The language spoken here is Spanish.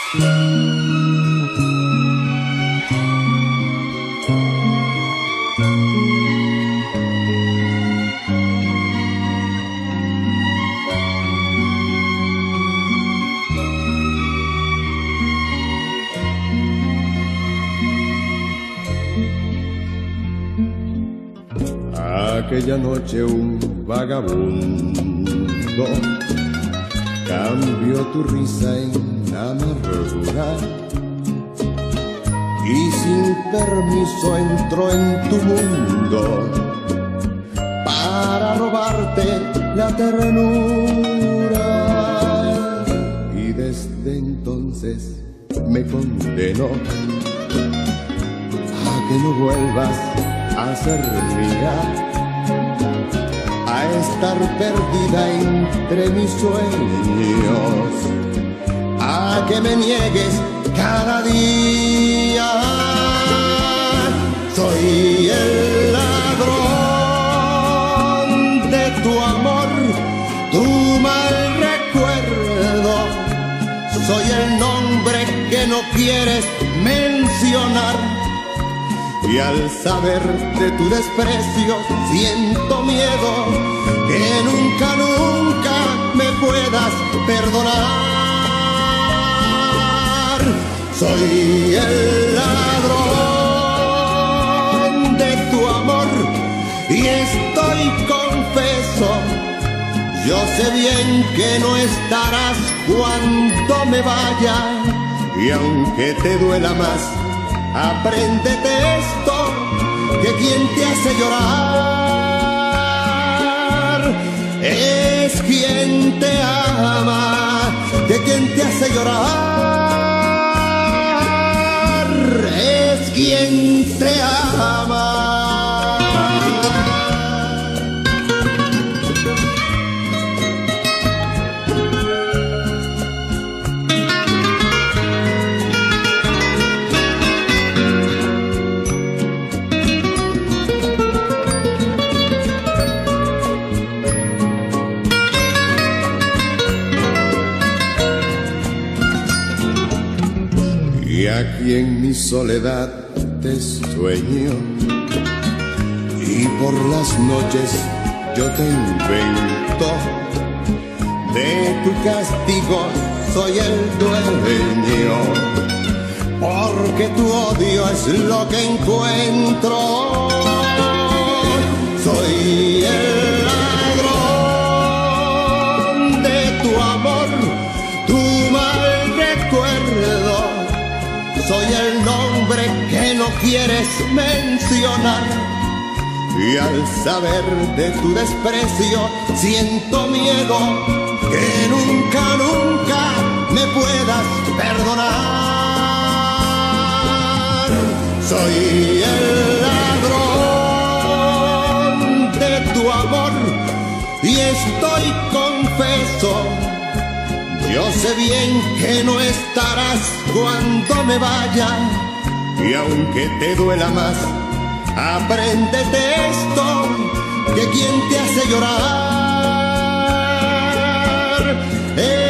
Aquella noche un vagabundo cambió tu risa en amargura y sin permiso entró en tu mundo para robarte la ternura. Y desde entonces me condenó a que no vuelvas a ser mía, a estar perdida entre mis sueños, a que me niegues cada día. Soy el ladrón de tu amor, tu mal recuerdo. Soy el nombre que no quieres mencionar. Y al saber de tu desprecio siento miedo que nunca, nunca me puedas perdonar. Soy el ladrón de tu amor y estoy confeso. Yo sé bien que no estarás cuando me vaya, y aunque te duela más, apréndete esto, que quien te hace llorar es quien te ama, que quien te hace llorar es quien te ama. Y aquí en mi soledad te sueño, y por las noches yo te invento. De tu castigo soy el dueño, porque tu odio es lo que encuentro. Soy el ladrón de tu amor, tu mal recuerdo. Soy el nombre que no quieres mencionar. Y al saber de tu desprecio siento miedo que nunca, nunca me puedas perdonar. Soy el ladrón de tu amor y estoy confeso. Yo sé bien que no estarás cuando me vaya, y aunque te duela más, apréndete esto, que quien te hace llorar